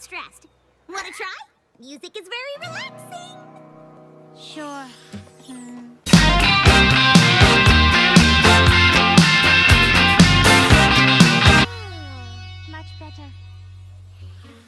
stressed. Wanna try? Music is very relaxing. Sure. Much better.